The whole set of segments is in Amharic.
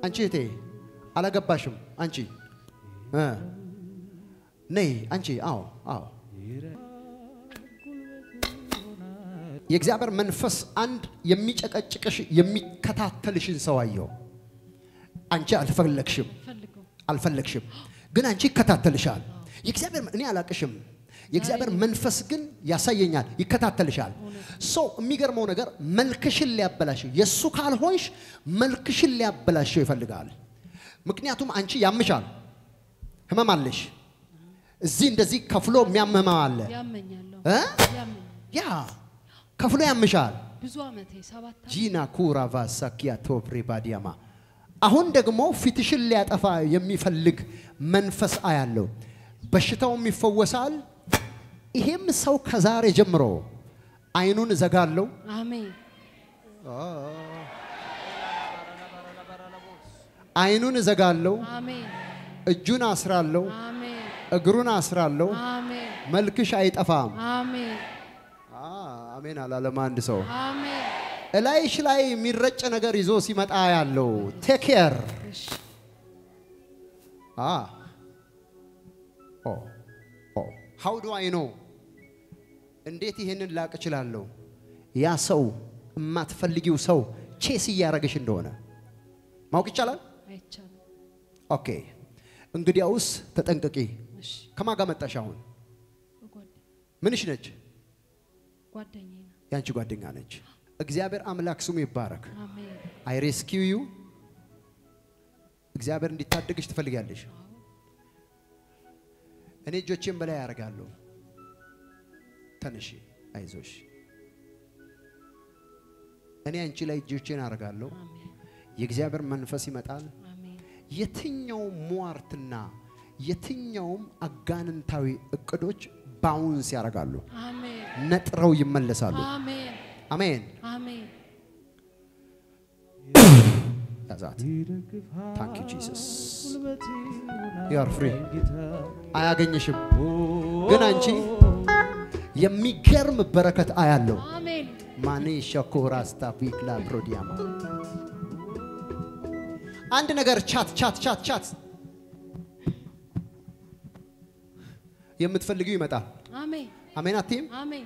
አንቺ እቴ አላገባሽም አንቺ ነይ አንቺ አዎ የእግዚአብሔር መንፈስ አንድ የሚጨቀጭቅሽ የሚከታተልሽን ሰው አየው አንቺ አልፈለግሽም ግን አንቺ ይከታተልሻል የእግዚአብሔር እኔ አላቅሽም የእግዚአብሔር መንፈስ ግን ያሳየኛል ይከታተልሻል ሶ የሚገርመው ነገር መልክሽን ሊያበላሽ የሱ ካልሆንሽ መልክሽን ሊያበላሽ ይፈልጋል ምክንያቱም አንቺ ያምሻል ህመም አለሽ እዚህ እንደዚህ ከፍሎ የሚያመማ አለ ያመኛለሁ ያ ከፍሎ ያምሻል ብዙ አመቴ 7 ጂና ኩራቫ ሳኪያ ቶፕሪ ባዲያማ አሁን ደግሞ ፊትሽን ሊያጠፋ የሚፈልግ መንፈስ አያለው በሽታው ይፈወሳል ይሄም ሰው ከዛሬ ጀምሮ አይኑን ዘጋለው አሜን አይኑን ዘጋለው አሜን እጁን አስራለው አሜን እግሩን አስራለው አሜን መልክሽ አይጠፋም አሜን አሜን አላለም አንድ ሰው አሜን እላይሽ ላይ የሚረጭ ነገር ይዞ ሲመጣ ያለው ቴክ ኬር how do I know እንዴት ይሄንን ላቅ እችላለሁ ያ ሰው ማትፈልጊው ሰው ቼስ ያረጋሽ እንደሆነ ማውቅ ይቻላል አይቻልም ኦኬ እንግዲያውስ ተጠንቀቂ ከማጋ መጣሽ አሁን ምንሽ ነች ጓደኛዬ ነው ያንቺ ጓደኛ ነች እግዚአብሔር አምላክ ስሙ ይባረክ አሜን I rescue you እግዚአብሔር እንዲታደግሽ ትፈልጊያለሽ እኔ እጆቼን በላይ ያረጋለሁ ተነሺ አይዞሽ እኔ አንቺ ላይ እጆቼን አረጋለሁ የእግዚአብሔር መንፈስ ይመጣል አሜን የትኛው ሟርትና የትኛው አጋንንታዊ እቅዶች ባውንስ ያረጋሉ አሜን ነጥረው ይመለሳሉ አሜን አሜን አሜን Thank you Jesus You are free አያገኝሽም ግን አንቺ የሚገርም በረከት አያለው አሜን ማኔ ሸኮራ ስታፊክላ ፕሮዲያማ አንድ ነገር ቻት የምትፈልጊው ይመጣል አሜን አሜን አትይም አሜን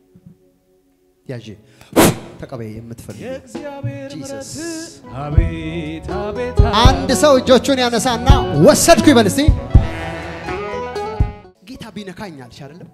ያጂ ተቀበይ የምትፈልጊው የእግዚአብሔር ምሕረት አቤት አቤት አንድ ሰው እጆቹን ያነሳና ወሰድኩ ይበል እስቲ ጌታ ቢነካኛልሽ አይደለም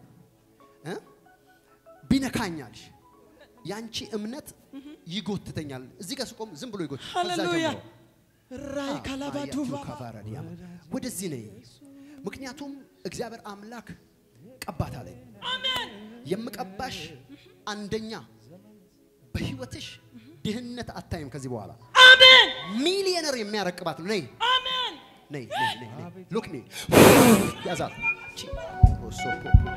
ቢነካኛልሽ ያንቺ እምነት ይጎትተኛል እዚህ ጋር ስቆም ዝም ብሎ ይጎት ሃሌሉያ ራይ ካላባቱ ካፋራዲያ ወደዚህ ነኝ ምክንያቱም እግዚአብሔር አምላክ ቀባት አለኝ አሜን የምቀባሽ አንደኛ በህይወትሽ ድህነት አታይም ከዚህ በኋላ አሜን ሚሊዮነር የሚያረቅባት ነይ አሜን ነይ ሉክ ሚ ያዛት ኦሶፖ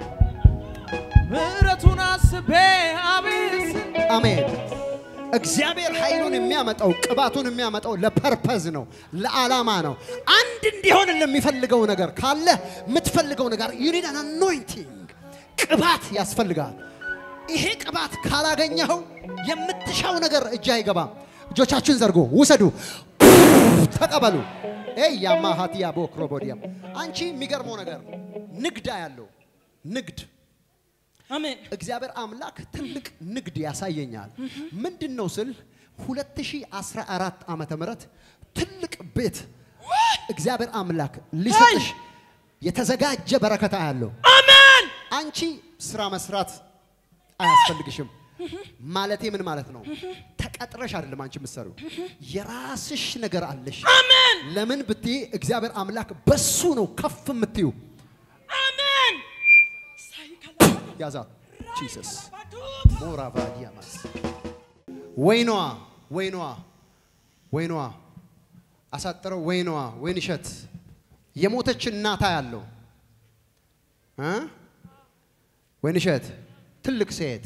ምሕረቱን አስቤ አቤት አሜን እግዚአብሔር ኃይሉን የሚያመጣው ቅባቱን የሚያመጣው ለፐርፐዝ ነው ለዓላማ ነው አንድ እንዲሆን ለሚፈልገው ነገር ካለ የምትፈልገው ነገር you need an anointing ቅባት ያስፈልጋል ይሄ ቅባት ካላገኘው የምትሻው ነገር እጅ አይገባም እጆቻችሁን ዘርጉ ውሰዱ ተቀበሉ ያማሃቲያ ቦክሮቦዲያ አንቺ የሚገርመው ነገር ንግዳ ያለው ንግድ አሜን እግዚአብሔር አምላክ ትልቅ ንግድ ያሳየኛል ምንድነው ስል 2014 ዓመተ ምህረት ትልቅ ቤት እግዚአብሔር አምላክ ሊሰጥሽ የተዘጋጀ በረከታ ያለው አሜን አንቺ ስራ መስራት አያስፈልግሽም ማለቴ ምን ማለት ነው ተቀጥረሽ አይደለም አንቺ ምሰሩ የራስሽ ነገር አለሽ አሜን ለምን ብትይ እግዚአብሔር አምላክ በሱ ነው ከፍ የምትዩ አሜን ያዛ Jesus ሞራቫዲያማስ ወይኗ አሳጥረው ወይንሸት የሞተች እናታ ያለው ወይንሸት ትልቅ ሴት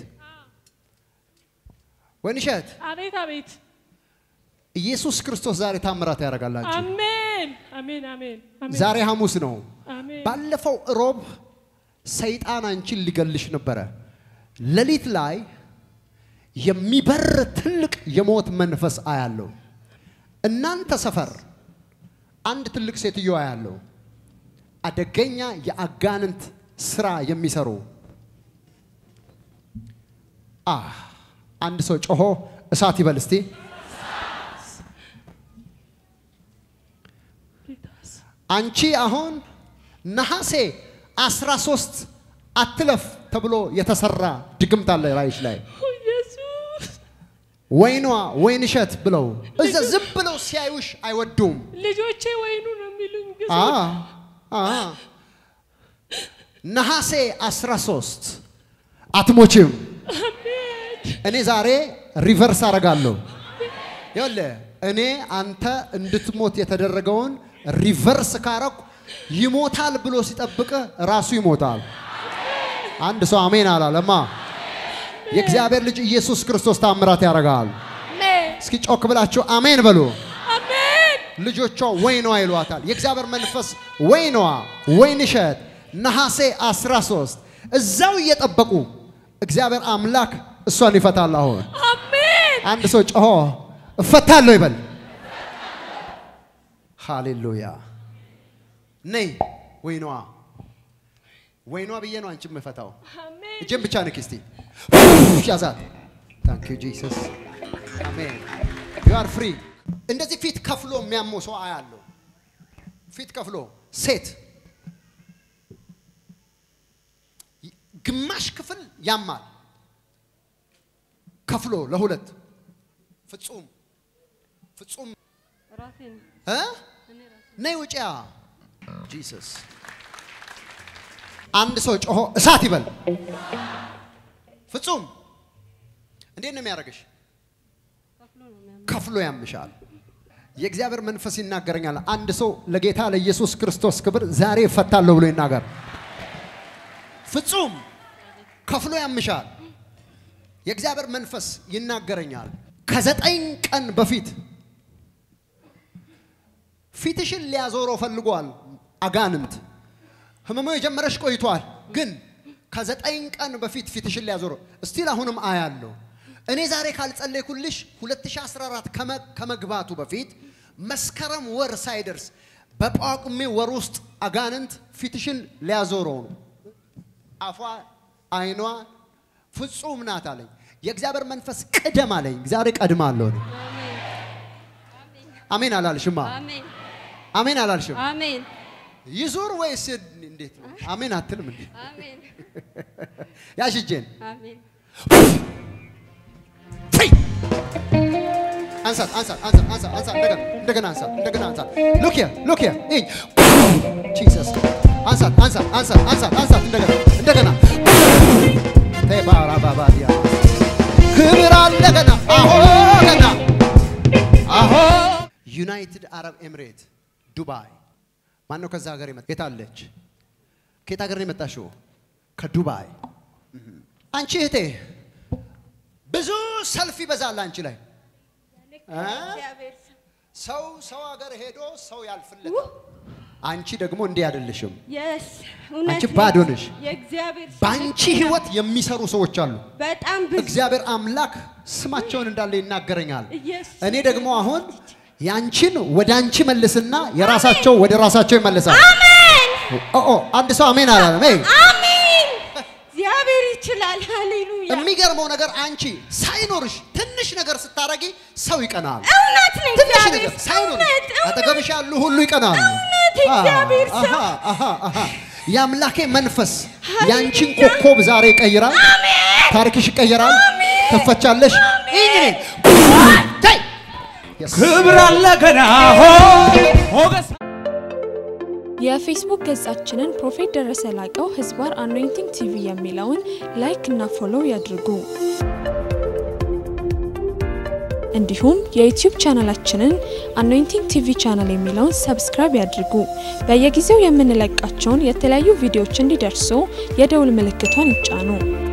ወይንሸት አቤት ኢየሱስ ክርስቶስ ዛሬ ታምራት ያረጋላችሁ አሜን ዛሬ ሐሙስ ነው ባለፈው ሮብ ሰይጣን አንቺን ሊገልሽ ነበር ለሊት ላይ የሚበር ትልቅ የሞት መንፈስ አያለው እናንተ ሰፈር አንድ ትልቅ ሴትዮ ያለው አደገኛ የአጋንንት ስራ የሚሰሩ አንድ ሰው ጮሆ እሳት ይበል እስቲ አንቺ አሁን ነሐሴ 13 አትለፍ ተብሎ የተሰራ ድግምት አለ ራይሽ ላይ ኢየሱስ ወይንሸት ብለው እዛ ዝም ብለው ሲያዩሽ አይወዱም ልጆቼ ወይኑ ነው የሚሉኝ ግዙ ነሐሴ 13 አትሞችም አሜን እኔ ዛሬ ሪቨርስ አረጋለሁ ይወለ እኔ አንተ እንድትሞት የተደረገውን ሪቨርስ ካረኩ ይሞታል ብሎ ሲጠብቀ ራሱ ይሞታል አንድ ሰው አሜን አላለማ የእግዚአብሔር ልጅ ኢየሱስ ክርስቶስ ታምራት ያረጋል አሜን እስኪ ጮክ ብላችሁ አሜን በሉ አሜን ልጆቿ ወይኗ ይሏታል የእግዚአብሔር መንፈስ ወይንሸት ነሐሴ 13 እዛው እየጠበቁ እግዚአብሔር አምላክ እሷን ይፈታል አሁን አሜን አንድ ሰው ጮሆ እፈታለሁ ይበል ሃሌሉያ ነይ ወይኗ ብዬ ነው አንቺ መፈታው አሜን እጄን ብቻ ነክ እስቲ ያዛት ታንክ ዩ ጂሰስ አሜን you are free እንደዚህ ፊት ከፍሎ የሚያመው ሰው አያለው ፊት ከፍሎ ሴት ግማሽ ክፍል ያማል ከፍሎ ለሁለት ፍጹም ራሴን ነይ ውጪያ ጂሰስ አንድ ሰው ጮሆ እሳት ይበል ፍጹም እንዴት ነው የሚያረጋሽ ከፍሎ ያምሻል የእግዚአብሔር መንፈስ ይናገረኛል አንድ ሰው ለጌታ ለኢየሱስ ክርስቶስ ክብር ዛሬ ፈታለሁ ብሎ ይናገር ፍጹም ከፍሎ ያምሻል የእግዚአብሔር መንፈስ ይናገረኛል ከ9 ቀን በፊት ፊትሽን ሊያዞረው ፈልጓል አጋንንት ህመሙ የጀመረሽ ቆይቷል ግን ከ9 ቀን በፊት ፊትሽን ሊያዞረው እስቲል አሁንም አያለው እኔ ዛሬ ካልጸለይኩልሽ 2014 ከመግባቱ በፊት መስከረም ወር ሳይደርስ በጳጉሜ ወር ውስጥ አጋንንት ፊትሽን ሊያዞረው ነው አፏ አይኗ ፍጹም ናት አለኝ የእግዚአብሔር መንፈስ ቀደም አለኝ ዛሬ ቀድማለሁ አሜን አላልሽማ አሜን አላልሽም አሜን ይዞር ወይስ እንዴት ነው አሜን አትልም እንዴ አሜን ያሽጄን አሜን አንሳት እንደገና አንሳት look here Jesus አንሳት እንደገና ተባራባባዲያ ክብር አለገና አሆ ዩናይትድ አረብ ኤሚሬት ዱባይ ማን ነው ከዛ ሀገር የታለች ከየት ሀገር ነው የመጣሽው ከዱባይ አንቺ እህቴ ብዙ ሰልፍ ይበዛል አንቺ ላይ ሰው ሀገር ሄዶ ሰው ያልፍለታል አንቺ ደግሞ እንዲህ አይደለሽም አንቺ ባዶ ነሽ ባንቺ ህይወት የሚሰሩ ሰዎች አሉ በጣም ብዙ እግዚአብሔር አምላክ ስማቸውን እንዳለ ይናገረኛል እኔ ደግሞ አሁን ያንቺን ወደ አንቺ መልስና የራሳቸው ወደ ራሳቸው ይመለሳል አሜን አንድ ሰው አሜን አላለም አሜን እግዚአብሔር ይችላል ሃሌሉያ የሚገርመው ነገር አንቺ ሳይኖርሽ ትንሽ ነገር ስታረጊ ሰው ይቀናል እውነት ነው እግዚአብሔር ሳይኖርሽ አጠገብሽ ያሉ ሁሉ ይቀናሉ እግዚአብሔር ያምላኬ መንፈስ ያንቺን ኮኮብ ዛሬ ይቀይራል ታሪክሽ ይቀየራል ተፈቻለሽ ክብር አለ ገና ሞገስ የፌስቡክ ገጻችንን ፕሮፌት ደረሰ ላቀው ህዝባር አኖይንቲንግ ቲቪ የሚለውን ላይክ እና ፎሎው ያድርጉ እንዲሁም የዩቲዩብ ቻናላችንን አኖይንቲንግ ቲቪ ቻናል የሚለውን ሰብስክራይብ ያድርጉ በየጊዜው የምንለቃቸውን የተለያዩ ቪዲዮዎች እንዲደርሱ የደውል ምልክቷን ይጫኑ